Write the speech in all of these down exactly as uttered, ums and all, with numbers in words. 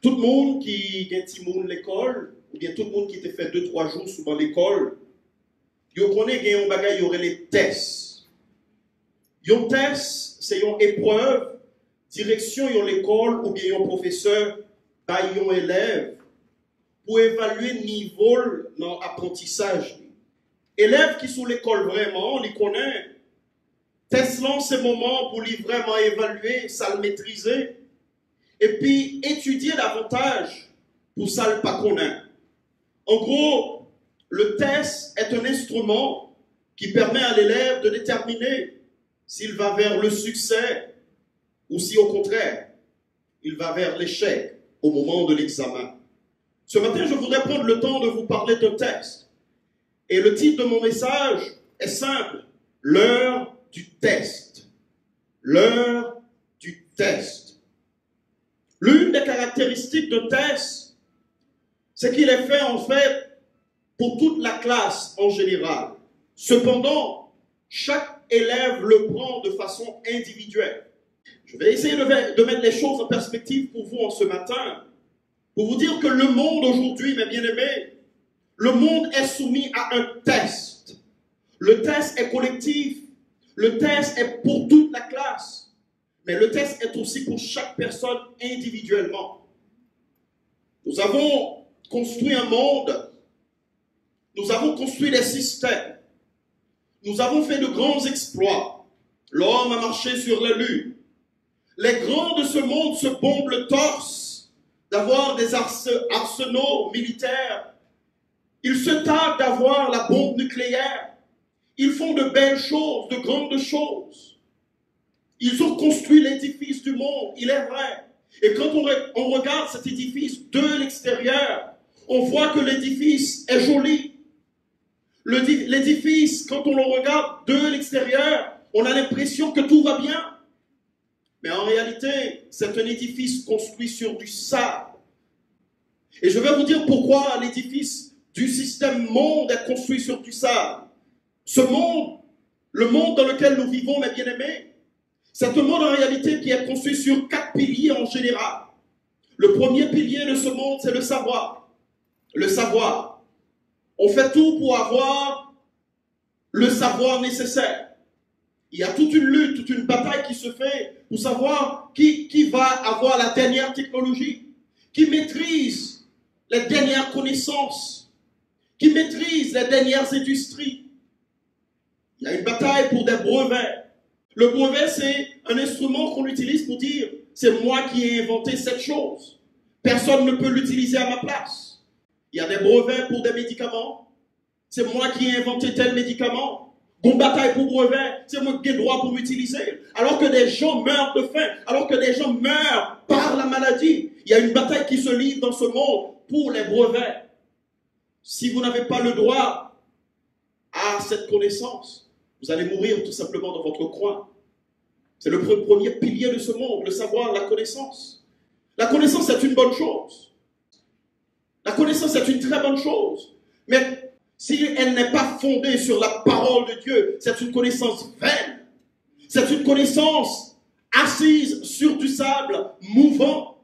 Tout le monde qui a petit monde l'école, ou bien tout le monde qui te fait deux, trois jours souvent l'école, vous connaissez qu'il y a un bagage, il y aurait les tests. Un test, c'est une épreuve, direction de l'école ou bien un professeur, par un élève, pour évaluer le niveau dans l'apprentissage. Élèves qui sont l'école vraiment, on les connaît. Test là, c'est le moment pour lui vraiment évaluer, ça le maîtriser. Et puis, étudier davantage pour ça le pas connaître. En gros, le test est un instrument qui permet à l'élève de déterminer s'il va vers le succès ou si au contraire, il va vers l'échec au moment de l'examen. Ce matin, je voudrais prendre le temps de vous parler d'un texte. Et le titre de mon message est simple. L'heure du test. L'heure du test. L'une des caractéristiques d'un test, c'est qu'il est fait en fait pour toute la classe en général. Cependant, chaque élève le prend de façon individuelle. Je vais essayer de, de mettre les choses en perspective pour vous en ce matin, pour vous dire que le monde aujourd'hui, mes bien-aimés, le monde est soumis à un test. Le test est collectif, le test est pour toute la classe, mais le test est aussi pour chaque personne individuellement. Nous avons construit un monde, nous avons construit des systèmes, nous avons fait de grands exploits. L'homme a marché sur la lune. Les grands de ce monde se bombent le torse d'avoir des arsenaux militaires. Ils se targuent d'avoir la bombe nucléaire. Ils font de belles choses, de grandes choses. Ils ont construit l'édifice du monde, il est vrai. Et quand on, on regarde cet édifice de l'extérieur, on voit que l'édifice est joli. L'édifice, quand on le regarde de l'extérieur, on a l'impression que tout va bien. Mais en réalité, c'est un édifice construit sur du sable. Et je vais vous dire pourquoi l'édifice du système monde est construit sur du sable. Ce monde, le monde dans lequel nous vivons, mes bien-aimés, c'est un monde en réalité qui est construit sur quatre piliers en général. Le premier pilier de ce monde, c'est le savoir. Le savoir. On fait tout pour avoir le savoir nécessaire. Il y a toute une lutte, toute une bataille qui se fait pour savoir qui, qui va avoir la dernière technologie, qui maîtrise les dernières connaissances, qui maîtrise les dernières industries. Il y a une bataille pour des brevets. Le brevet, c'est un instrument qu'on utilise pour dire « c'est moi qui ai inventé cette chose. Personne ne peut l'utiliser à ma place. » Il y a des brevets pour des médicaments. C'est moi qui ai inventé tel médicament. Bon bataille pour brevet, c'est moi qui ai le droit pour m'utiliser. Alors que des gens meurent de faim, alors que des gens meurent par la maladie, il y a une bataille qui se livre dans ce monde pour les brevets. Si vous n'avez pas le droit à cette connaissance, vous allez mourir tout simplement dans votre coin. C'est le premier pilier de ce monde, le savoir, la connaissance. La connaissance, c'est une bonne chose. La connaissance est une très bonne chose. Mais si elle n'est pas fondée sur la parole de Dieu, c'est une connaissance vaine. C'est une connaissance assise sur du sable mouvant.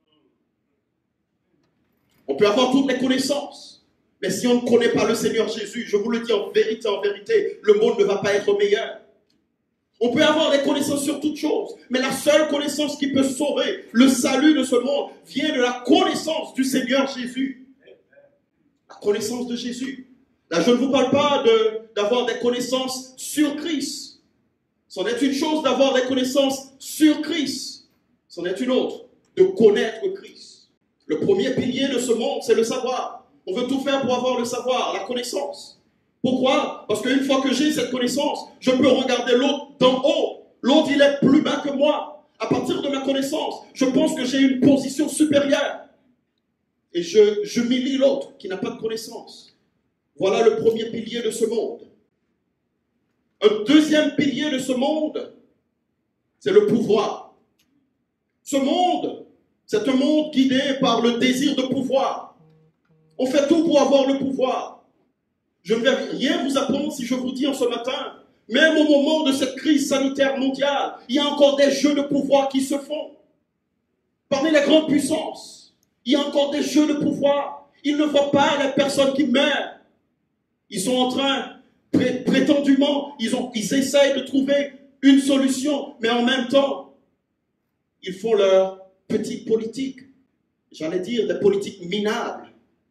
On peut avoir toutes les connaissances. Mais si on ne connaît pas le Seigneur Jésus, je vous le dis en vérité, en vérité, le monde ne va pas être meilleur. On peut avoir des connaissances sur toutes choses, mais la seule connaissance qui peut sauver le salut de ce monde vient de la connaissance du Seigneur Jésus. La connaissance de Jésus. Là, je ne vous parle pas d'avoir des connaissances sur Christ. C'en est une chose d'avoir des connaissances sur Christ. C'en est une autre de connaître Christ. Le premier pilier de ce monde, c'est le savoir. On veut tout faire pour avoir le savoir, la connaissance. Pourquoi? Parce qu'une fois que j'ai cette connaissance, je peux regarder l'autre d'en haut. L'autre, il est plus bas que moi. À partir de ma connaissance, je pense que j'ai une position supérieure. Et je j'humilie l'autre qui n'a pas de connaissance. Voilà le premier pilier de ce monde. Un deuxième pilier de ce monde, c'est le pouvoir. Ce monde, c'est un monde guidé par le désir de pouvoir. On fait tout pour avoir le pouvoir. Je ne vais rien vous apprendre si je vous dis en ce matin, même au moment de cette crise sanitaire mondiale, il y a encore des jeux de pouvoir qui se font. Parmi les grandes puissances, Il y a encore des jeux de pouvoir. Ils ne voient pas les personnes qui meurent. Ils sont en train, pré prétendument, ils, ont, ils essayent de trouver une solution, mais en même temps, ils font leur petite politique. J'allais dire des politiques minables.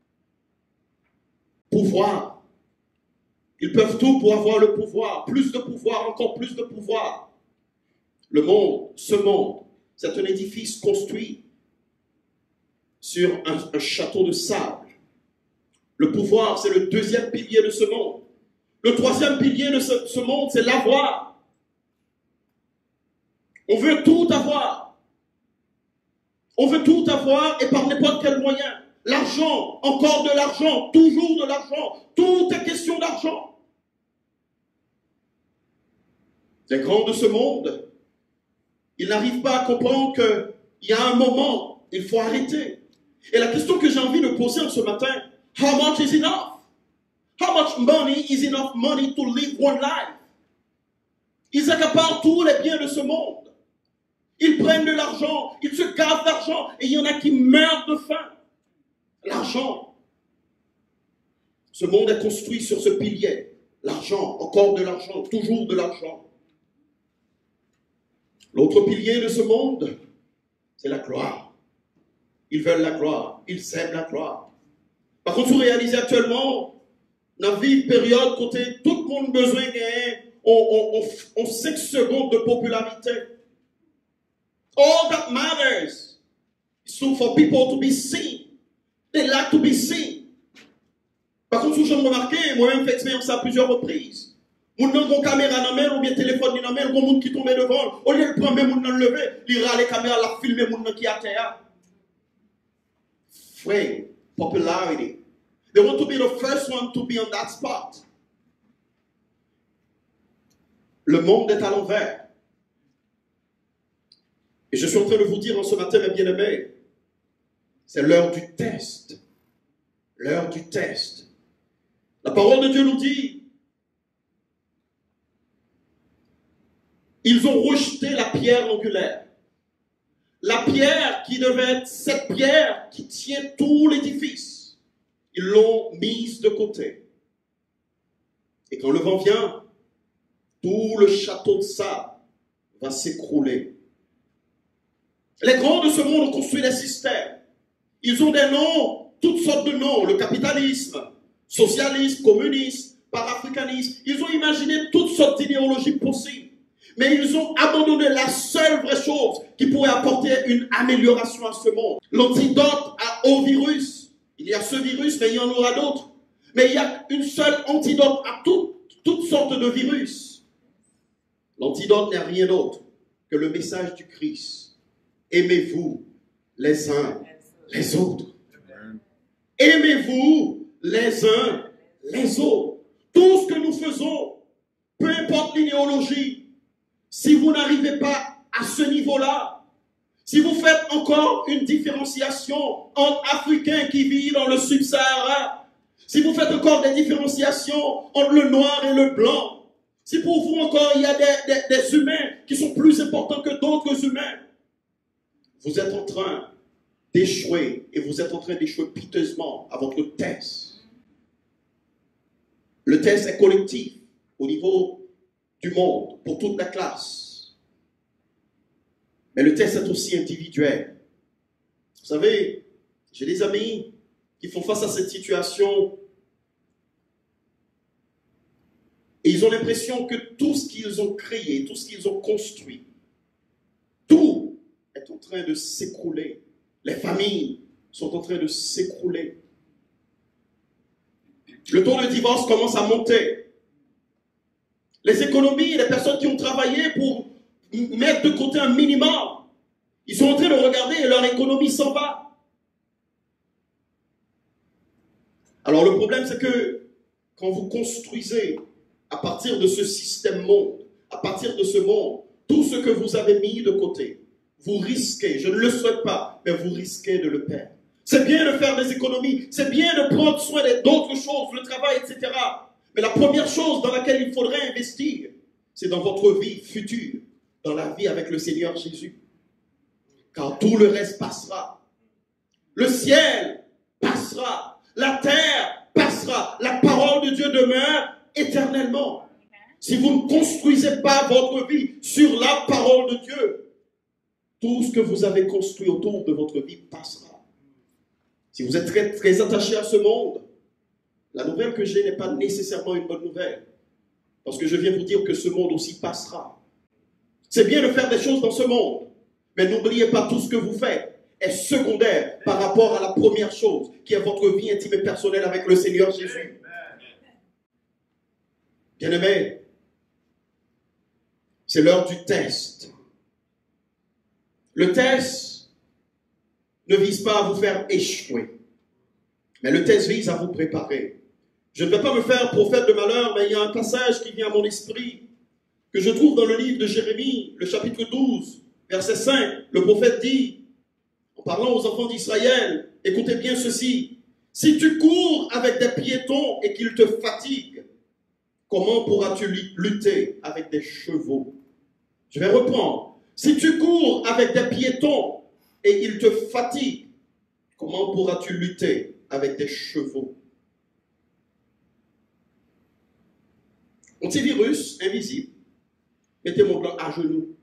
Pouvoir. Ils peuvent tout pour avoir le pouvoir. Plus de pouvoir, encore plus de pouvoir. Le monde, ce monde, c'est un édifice construit sur un, un château de sable. Le pouvoir, c'est le deuxième pilier de ce monde. Le troisième pilier de ce, ce monde, c'est l'avoir. On veut tout avoir. On veut tout avoir et par n'importe quel moyen. L'argent, encore de l'argent, toujours de l'argent. Tout est question d'argent. Les grands de ce monde, ils n'arrivent pas à comprendre qu'il y a un moment, il faut arrêter. Et la question que j'ai envie de poser en ce matin, how much is enough? How much money is enough money to live one life? Ils accaparent tous les biens de ce monde. Ils prennent de l'argent, ils se gavent d'argent, et il y en a qui meurent de faim. L'argent. Ce monde est construit sur ce pilier. L'argent, encore de l'argent, toujours de l'argent. L'autre pilier de ce monde, c'est la gloire. Ils veulent la gloire, ils aiment la gloire. Par contre, vous réalisez actuellement, dans la vie période, côté tout le monde a besoin de gagner, on, on, on, on cinq secondes de popularité. All that matters is for people to be seen. They like to be seen. Par contre, si je me remarqué, moi-même fait expérience à plusieurs reprises. Moun nan gon caméra dans main ou bien téléphone dans main, gon moun qui tombe devant, au lieu de prendre moun nan lever, il râle les caméras la filmer moun nan qui a terre. Fame, popularity. They want to be the first one to be on that spot. Le monde est à l'envers. Et je suis en train de vous dire en ce matin, mes bien-aimés, c'est l'heure du test. L'heure du test. La parole de Dieu nous dit, ils ont rejeté la pierre angulaire. La pierre qui devait être cette pierre qui tient tout l'édifice. Ils l'ont mise de côté. Et quand le vent vient, tout le château de sable va s'écrouler. Les grands de ce monde ont construit des systèmes. Ils ont des noms, toutes sortes de noms. Le capitalisme, socialisme, communisme, panafricanisme. Ils ont imaginé toutes sortes d'idéologies possibles. Mais ils ont abandonné la seule vraie chose qui pourrait apporter une amélioration à ce monde. L'antidote au virus. Il y a ce virus, mais il y en aura d'autres. Mais il y a une seule antidote à tout, toutes sortes de virus. L'antidote n'est rien d'autre que le message du Christ. Aimez-vous les uns les autres. Aimez-vous les uns les autres. Tout ce que nous faisons, peu importe l'idéologie, si vous n'arrivez pas à ce niveau-là, si vous faites encore une différenciation entre Africains qui vivent dans le Sub-Sahara, si vous faites encore des différenciations entre le noir et le blanc, si pour vous encore il y a des, des, des humains qui sont plus importants que d'autres humains, vous êtes en train d'échouer et vous êtes en train d'échouer piteusement à votre test. Le test est collectif au niveau du monde, pour toute la classe. Mais le test est aussi individuel. Vous savez, j'ai des amis qui font face à cette situation et ils ont l'impression que tout ce qu'ils ont créé, tout ce qu'ils ont construit, tout est en train de s'écrouler. Les familles sont en train de s'écrouler. Le taux de divorce commence à monter. Les économies, les personnes qui ont travaillé pour mettre de côté un minimum, ils sont en train de regarder et leur économie s'en va. Alors le problème, c'est que quand vous construisez à partir de ce système monde, à partir de ce monde, tout ce que vous avez mis de côté, vous risquez, je ne le souhaite pas, mais vous risquez de le perdre. C'est bien de faire des économies, c'est bien de prendre soin d'autres choses, le travail, et cetera. Mais la première chose dans laquelle il faudrait investir, c'est dans votre vie future, dans la vie avec le Seigneur Jésus. Car tout le reste passera. Le ciel passera. La terre passera. La parole de Dieu demeure éternellement. Si vous ne construisez pas votre vie sur la parole de Dieu, tout ce que vous avez construit autour de votre vie passera. Si vous êtes très, très attaché à ce monde, la nouvelle que j'ai n'est pas nécessairement une bonne nouvelle. Parce que je viens vous dire que ce monde aussi passera. C'est bien de faire des choses dans ce monde, mais n'oubliez pas, tout ce que vous faites est secondaire par rapport à la première chose, qui est votre vie intime et personnelle avec le Seigneur Jésus. Bien-aimés, c'est l'heure du test. Le test ne vise pas à vous faire échouer, mais le test vise à vous préparer. Je ne vais pas me faire prophète de malheur, mais il y a un passage qui vient à mon esprit, que je trouve dans le livre de Jérémie, le chapitre douze, verset cinq. Le prophète dit, en parlant aux enfants d'Israël, écoutez bien ceci, « Si tu cours avec des piétons et qu'ils te fatiguent, comment pourras-tu lutter avec des chevaux ?» Je vais reprendre. « Si tu cours avec des piétons et ils te fatiguent, comment pourras-tu lutter avec des chevaux ?» Antivirus invisible. Mettez mon blanc à genoux.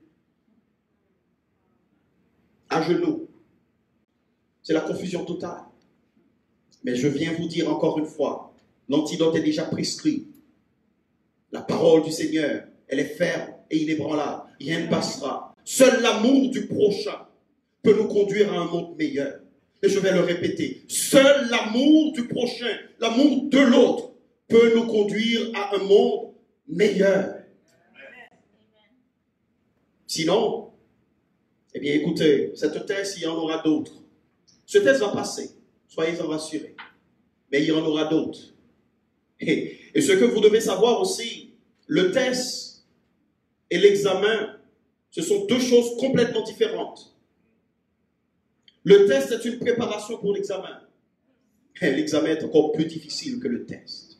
À genoux. C'est la confusion totale. Mais je viens vous dire encore une fois, l'antidote est déjà prescrit. La parole du Seigneur, elle est ferme et inébranlable. Rien ne passera. Seul l'amour du prochain peut nous conduire à un monde meilleur. Et je vais le répéter. Seul l'amour du prochain, l'amour de l'autre, peut nous conduire à un monde meilleur. Sinon, eh bien écoutez, cette thèse, il y en aura d'autres. Ce test va passer, soyez-en rassurés. Mais il y en aura d'autres. Et, et ce que vous devez savoir aussi, le test et l'examen, ce sont deux choses complètement différentes. Le test est une préparation pour l'examen. Et l'examen est encore plus difficile que le test.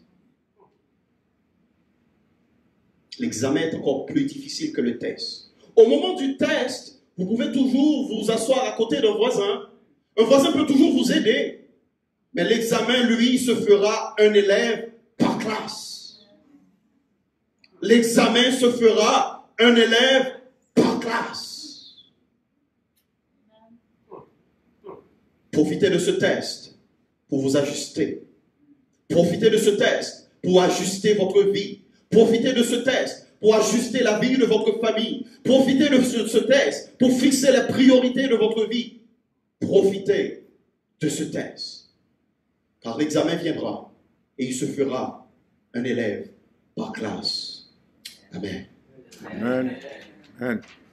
L'examen est encore plus difficile que le test. Au moment du test, vous pouvez toujours vous asseoir à côté d'un voisin. Un voisin peut toujours vous aider. Mais l'examen, lui, se fera un élève par classe. L'examen se fera un élève par classe. Profitez de ce test pour vous ajuster. Profitez de ce test pour ajuster votre vie. Profitez de ce test pour ajuster la vie de votre famille. Profitez de ce, ce test pour fixer les priorités de votre vie. Profitez de ce test. Car l'examen viendra et il se fera un élève par classe. Amen. Amen. Amen.